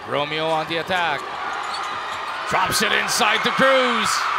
Romeo on the attack. Drops it inside to Cruz.